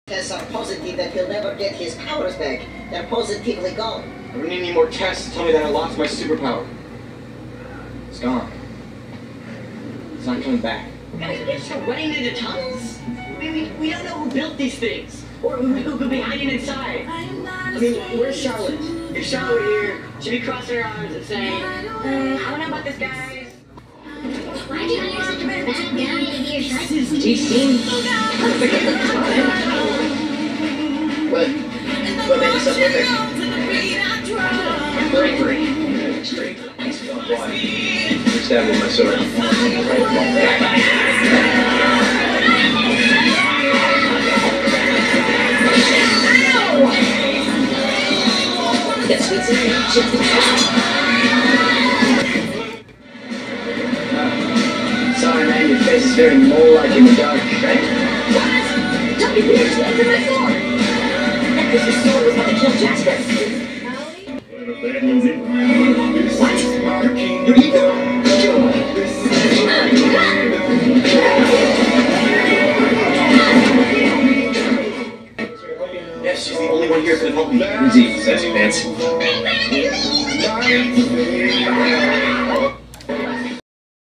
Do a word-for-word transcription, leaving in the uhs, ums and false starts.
Tests are positive that he'll never get his powers back. They're positively gone. I don't need any more tests to tell me that I lost my superpower. It's gone. It's not coming back. Guys, we can't start running into tunnels. I mean, we, we don't know who built these things. Or who, who could be hiding inside. I mean, where's Charlotte? If Charlotte were here, she'd be crossing her arms and saying, uh, I don't know about this, guys. Why do you hire such a bad guy to be your son? This is G C. What? What made this so perfect? Bravery. Straight. Why? Just stab with my sword. Get sweet sixteen. Sorry, man, your face is very mole-like in the dark, right? What? Don't be weird, that's my sword! That was your sword was how to kill Jasper. What? Your ego? Yes, she's the only one here who can help me. Easy, sassy pants. I'm ready to leave.